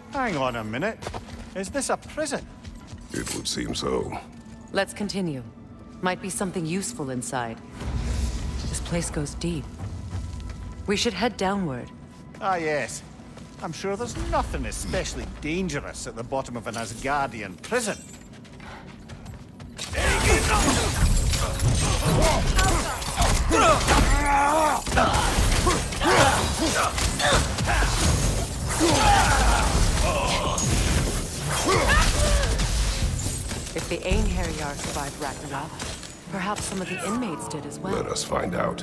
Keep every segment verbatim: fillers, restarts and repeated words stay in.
Hang on a minute. Is this a prison? It would seem so. Let's continue. Might be something useful inside. This place goes deep. We should head downward. Ah, yes. I'm sure there's nothing especially dangerous at the bottom of an Asgardian prison. If the Einherjar survived Ragnarok, perhaps some of the inmates did as well. Let us find out.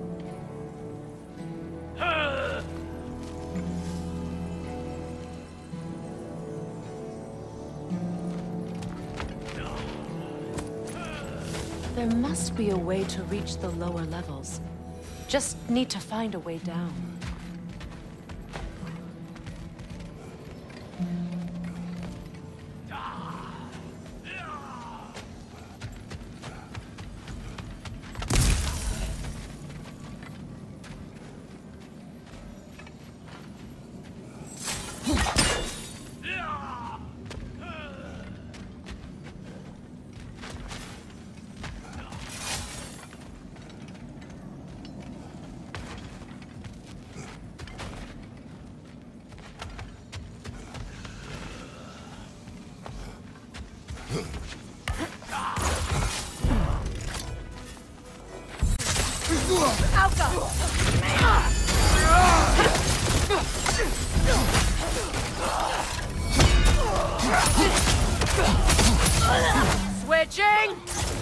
There must be a way to reach the lower levels. Just need to find a way down. Switching!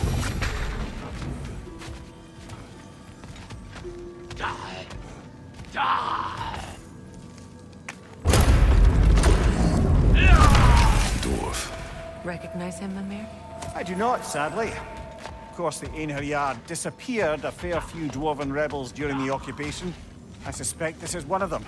Die! Die! Dwarf. Recognize him, Mimir? I do not, sadly. Of course, the Einherjar disappeared a fair few dwarven rebels during the occupation. I suspect this is one of them.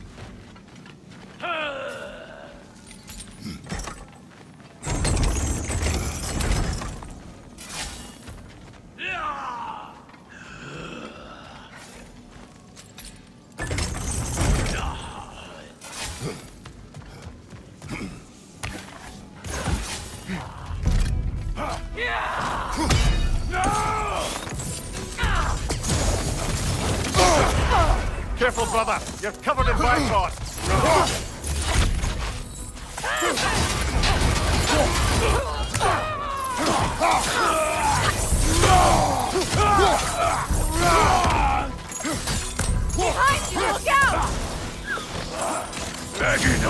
Careful, brother! You're covered in Bifrost! Behind you! Look out! Bagging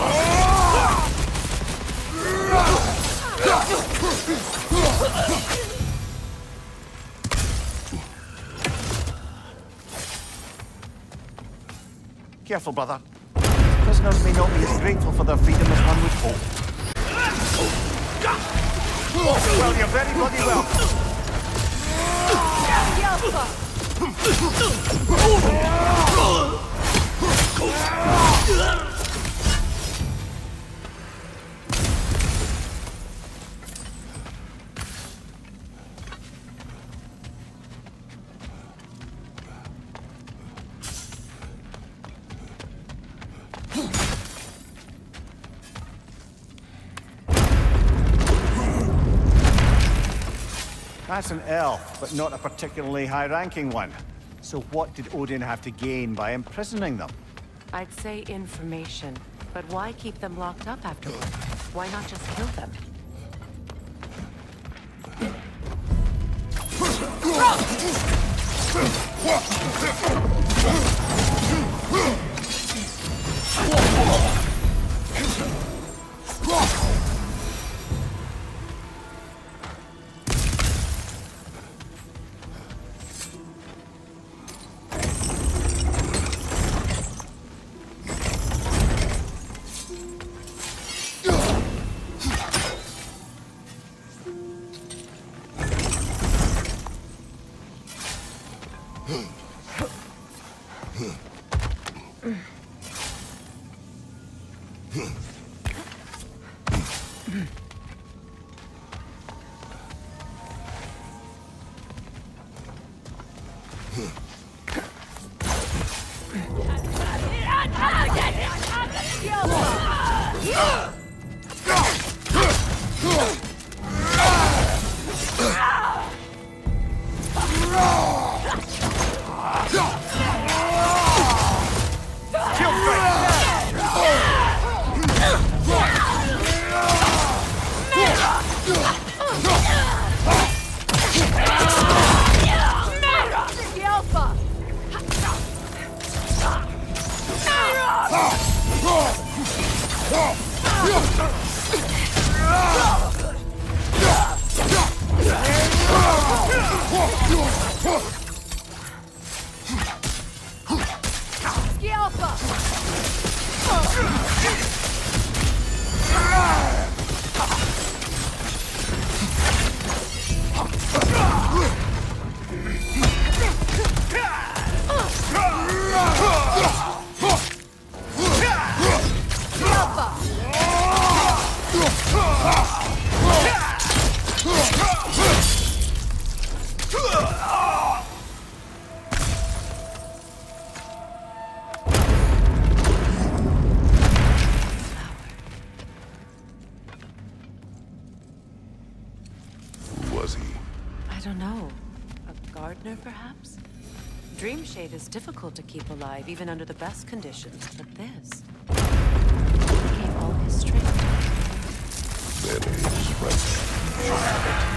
Careful, brother. Prisoners may not be as grateful for their freedom as one would hope. Well, you're very bloody welcome. That's an elf, but not a particularly high-ranking one. So what did Odin have to gain by imprisoning them? I'd say information, but why keep them locked up afterward? Why not just kill them? I don't know. A gardener, perhaps? Dreamshade is difficult to keep alive, even under the best conditions, but this... He gave all his strength. Then he's right.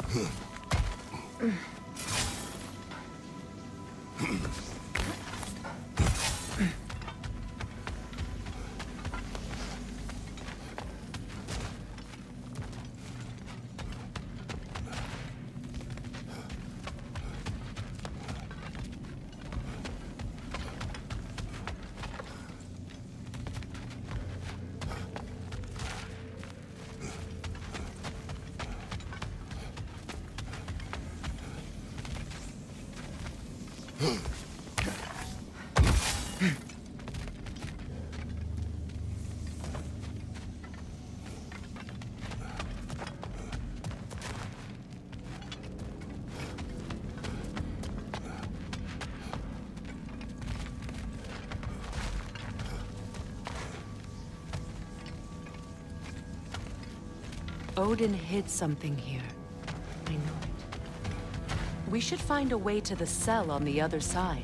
Odin hid something here. I know it. We should find a way to the cell on the other side.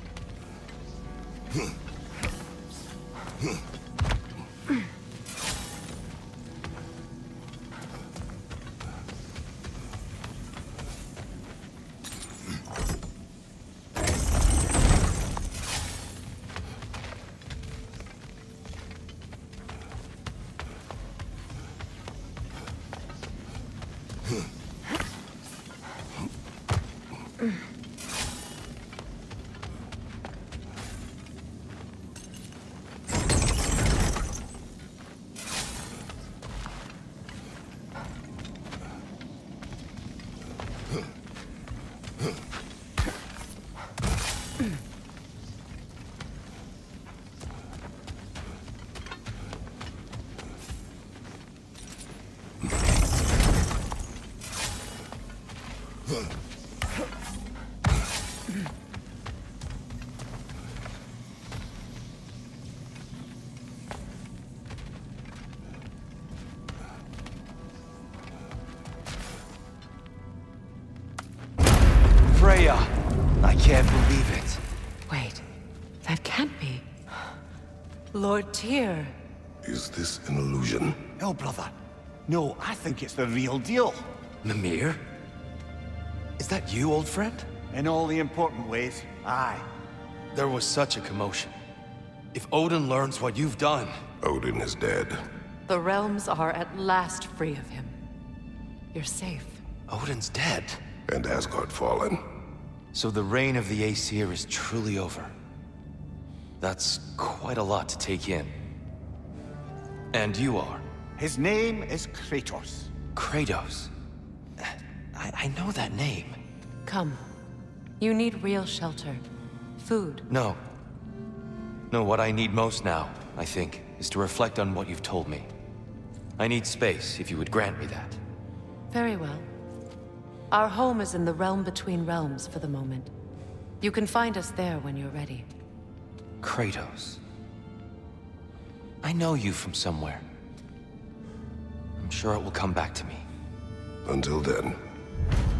Freya! I can't believe it. Wait, that can't be. Lord Tyr. Is this an illusion? No, brother. No, I think it's the real deal. Mimir? Is that you, old friend? In all the important ways, aye. There was such a commotion. If Odin learns what you've done... Odin is dead. The realms are at last free of him. You're safe. Odin's dead. And Asgard fallen. So the reign of the Aesir is truly over. That's quite a lot to take in. And you are? His name is Kratos. Kratos. I, I know that name. Come. You need real shelter. Food. No. No, what I need most now, I think, is to reflect on what you've told me. I need space, if you would grant me that. Very well. Our home is in the realm between realms for the moment. You can find us there when you're ready. Kratos. I know you from somewhere. I'm sure it will come back to me. Until then,